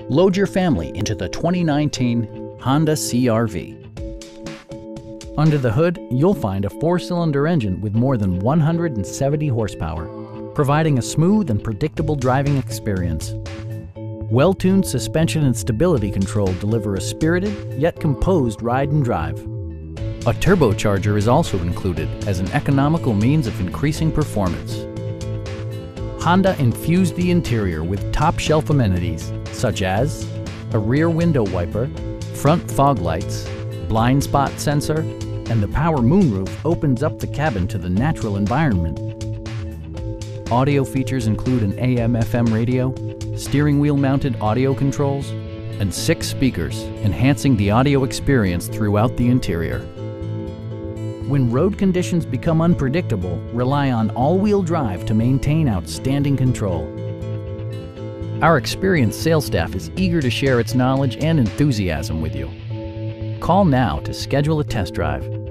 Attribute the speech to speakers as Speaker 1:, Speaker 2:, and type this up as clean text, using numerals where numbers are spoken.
Speaker 1: Load your family into the 2019 Honda CR-V. Under the hood, you'll find a 4-cylinder engine with more than 170 horsepower, providing a smooth and predictable driving experience. Well-tuned suspension and stability control deliver a spirited yet composed ride and drive. A turbocharger is also included as an economical means of increasing performance. Honda infused the interior with top-shelf amenities such as a rear window wiper, front fog lights, blind spot sensor, and the power moonroof opens up the cabin to the natural environment. Audio features include an AM/FM radio, steering wheel mounted audio controls, and 6 speakers, enhancing the audio experience throughout the interior. When road conditions become unpredictable, rely on all-wheel drive to maintain outstanding control. Our experienced sales staff is eager to share its knowledge and enthusiasm with you. Call now to schedule a test drive.